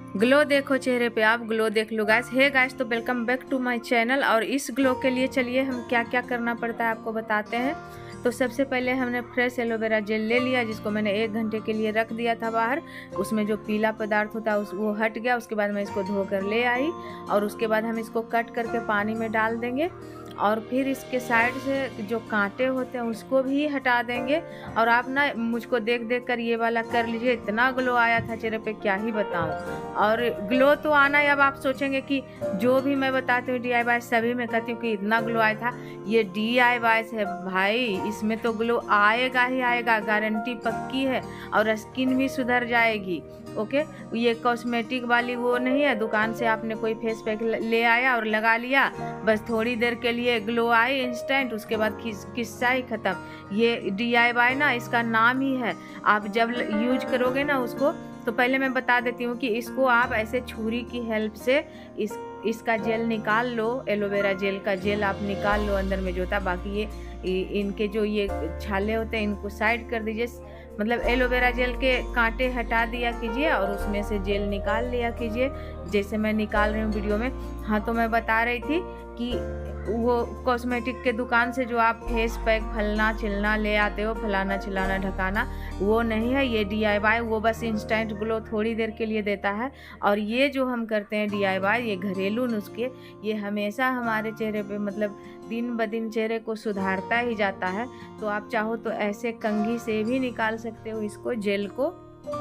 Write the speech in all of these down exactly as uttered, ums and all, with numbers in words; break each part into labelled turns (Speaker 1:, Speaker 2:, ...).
Speaker 1: Glow देखो चेहरे पे, आप ग्लो देख लो गाइस। हे गाइस, तो welcome back to my channel. और इस ग्लो के लिए चलिए हम क्या क्या करना पड़ता है आपको बताते हैं। तो सबसे पहले हमने फ्रेश एलोवेरा जेल ले लिया, जिसको मैंने एक घंटे के लिए रख दिया था बाहर। उसमें जो पीला पदार्थ होता है उस वो हट गया। उसके बाद मैं इसको धोकर ले आई और उसके बाद हम इसको कट करके पानी में डाल देंगे और फिर इसके साइड से जो कांटे होते हैं उसको भी हटा देंगे। और आप ना मुझको देख देख कर ये वाला कर लीजिए, इतना ग्लो आया था चेहरे पे क्या ही बताऊं। और ग्लो तो आना है। अब आप सोचेंगे कि जो भी मैं बताती हूँ डी आई वाई सभी में कहती हूँ कि इतना ग्लो आया था, ये डी आई वाई है भाई, इसमें तो ग्लो आएगा ही आएगा, गारंटी पक्की है। और स्किन भी सुधर जाएगी। ओके, ये कॉस्मेटिक वाली वो नहीं है, दुकान से आपने कोई फेस पैक ले आया और लगा लिया, बस थोड़ी देर के लिए ग्लो आए इंस्टेंट, उसके बाद किस्सा ही ख़त्म। ये डी आई वाई ना इसका नाम ही है। आप जब यूज करोगे ना उसको, तो पहले मैं बता देती हूँ कि इसको आप ऐसे छुरी की हेल्प से इस इसका जेल निकाल लो। एलोवेरा जेल का जेल आप निकाल लो, अंदर में जो था। बाकी ये इनके जो ये छाले होते हैं इनको साइड कर दीजिए। मतलब एलोवेरा जेल के कांटे हटा दिया कीजिए और उसमें से जेल निकाल लिया कीजिए, जैसे मैं निकाल रही हूँ वीडियो में। हाँ, तो मैं बता रही थी कि वो कॉस्मेटिक के दुकान से जो आप फेस पैक फलना चिलना ले आते हो, फलाना चिलाना ढकाना, वो नहीं है। ये डी आई वाई वो बस इंस्टेंट ग्लो थोड़ी देर के लिए देता है। और ये जो हम करते हैं डी आई वाई, ये घरेलू नुस्खे, ये हमेशा हमारे चेहरे पे मतलब दिन ब दिन चेहरे को सुधारता ही जाता है। तो आप चाहो तो ऐसे कंघी से भी निकाल सकते हो इसको, जेल को।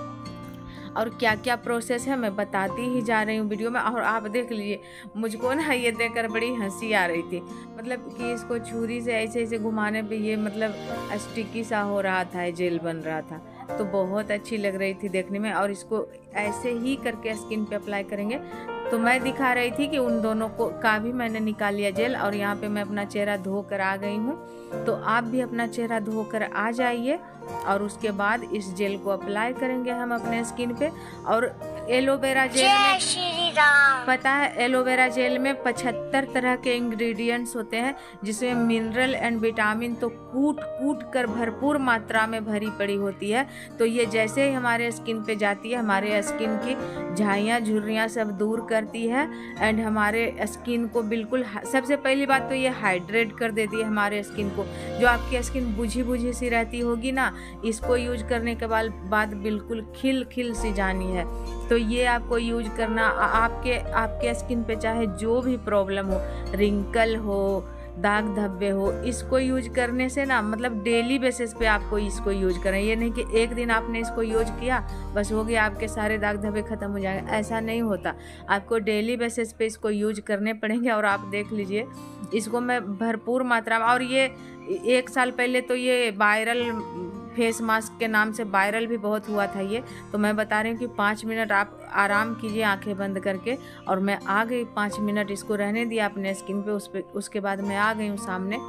Speaker 1: और क्या क्या प्रोसेस है मैं बताती ही जा रही हूँ वीडियो में। और आप देख लीजिए, मुझको ना ये देखकर बड़ी हंसी आ रही थी, मतलब कि इसको छुरी से ऐसे ऐसे घुमाने पे ये मतलब स्टिकी सा हो रहा था, जेल बन रहा था, तो बहुत अच्छी लग रही थी देखने में। और इसको ऐसे ही करके स्किन पे अप्लाई करेंगे। तो मैं दिखा रही थी कि उन दोनों को का भी मैंने निकाल लिया जेल, और यहाँ पे मैं अपना चेहरा धो कर आ गई हूँ। तो आप भी अपना चेहरा धो कर आ जाइए और उसके बाद इस जेल को अप्लाई करेंगे हम अपने स्किन पे। और एलोवेरा जेल में पता है, एलोवेरा जेल में पचहत्तर तरह के इंग्रेडिएंट्स होते हैं, जिसमें मिनरल एंड विटामिन तो कूट कूट कर भरपूर मात्रा में भरी पड़ी होती है। तो ये जैसे ही हमारे स्किन पे जाती है, हमारे स्किन की झाइयाँ झुर्रियाँ सब दूर करती है एंड हमारे स्किन को बिल्कुल, सबसे पहली बात तो ये हाइड्रेट कर देती है हमारे स्किन को। जो आपकी स्किन बुझी बुझी सी रहती होगी ना, इसको यूज करने के बाद बाद बिल्कुल खिल खिल सी जानी है। तो ये आपको यूज करना, आपके आपके स्किन पे चाहे जो भी प्रॉब्लम हो, रिंकल हो, दाग धब्बे हो, इसको यूज करने से ना मतलब डेली बेसिस पे आपको इसको यूज करें। ये नहीं कि एक दिन आपने इसको यूज किया बस हो गया, आपके सारे दाग धब्बे खत्म हो जाएंगे, ऐसा नहीं होता। आपको डेली बेसिस पे इसको यूज करने पड़ेंगे। और आप देख लीजिए, इसको मैं भरपूर मात्रा में, और ये एक साल पहले तो ये वायरल फेस मास्क के नाम से वायरल भी बहुत हुआ था ये। तो मैं बता रही हूँ कि पाँच मिनट आप आराम कीजिए आंखें बंद करके। और मैं आ गई, पाँच मिनट इसको रहने दिया अपने स्किन पे, उस पे उसके बाद मैं आ गई हूँ सामने।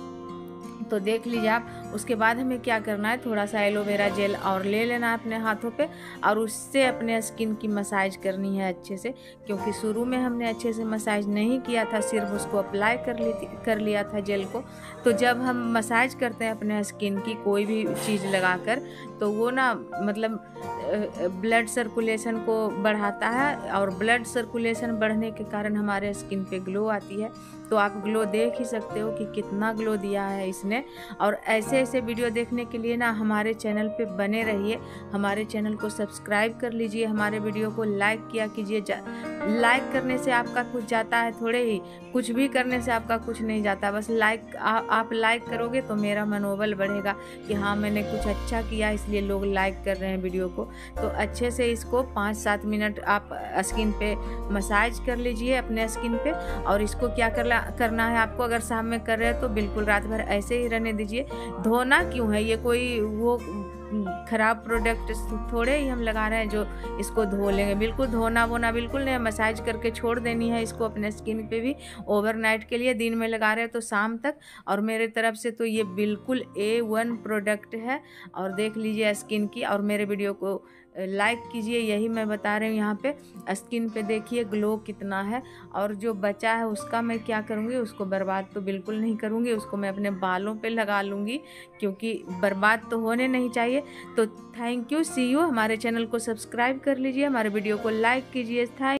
Speaker 1: तो देख लीजिए आप। उसके बाद हमें क्या करना है, थोड़ा सा एलोवेरा जेल और ले लेना है अपने हाथों पे और उससे अपने स्किन की मसाज करनी है अच्छे से। क्योंकि शुरू में हमने अच्छे से मसाज नहीं किया था, सिर्फ उसको अप्लाई कर ली कर लिया था जेल को। तो जब हम मसाज करते हैं अपने स्किन की कोई भी चीज़ लगाकर, तो वो ना मतलब ब्लड सर्कुलेशन को बढ़ाता है और ब्लड सर्कुलेशन बढ़ने के कारण हमारे स्किन पे ग्लो आती है। तो आप ग्लो देख ही सकते हो कि कितना ग्लो दिया है इसने। और ऐसे ऐसे वीडियो देखने के लिए ना हमारे चैनल पे बने रहिए। हमारे चैनल को सब्सक्राइब कर लीजिए, हमारे वीडियो को लाइक किया कीजिए। लाइक करने से आपका कुछ जाता है थोड़े ही, कुछ भी करने से आपका कुछ नहीं जाता। बस लाइक आ, आप लाइक करोगे तो मेरा मनोबल बढ़ेगा कि हाँ मैंने कुछ अच्छा किया, इसलिए लोग लाइक कर रहे हैं वीडियो को। तो अच्छे से इसको पाँच सात मिनट आप स्किन पे मसाज कर लीजिए अपने स्किन पे। और इसको क्या करना करना है आपको, अगर शाम में कर रहे हो तो बिल्कुल रात भर ऐसे ही रहने दीजिए। धोना क्यों है, ये कोई वो खराब प्रोडक्ट थोड़े ही हम लगा रहे हैं जो इसको धो लेंगे। बिल्कुल धोना वोना बिल्कुल नहीं, मसाज करके छोड़ देनी है इसको अपने स्किन पे भी ओवरनाइट के लिए। दिन में लगा रहे हैं तो शाम तक। और मेरे तरफ से तो ये बिल्कुल ए वन प्रोडक्ट है। और देख लीजिए स्किन की। और मेरे वीडियो को लाइक कीजिए, यही मैं बता रही हूँ। यहाँ पे स्किन पे देखिए ग्लो कितना है। और जो बचा है उसका मैं क्या करूँगी, उसको बर्बाद तो बिल्कुल नहीं करूँगी, उसको मैं अपने बालों पे लगा लूँगी, क्योंकि बर्बाद तो होने नहीं चाहिए। तो थैंक यू, सी यू। हमारे चैनल को सब्सक्राइब कर लीजिए, हमारे वीडियो को लाइक कीजिए। थैंक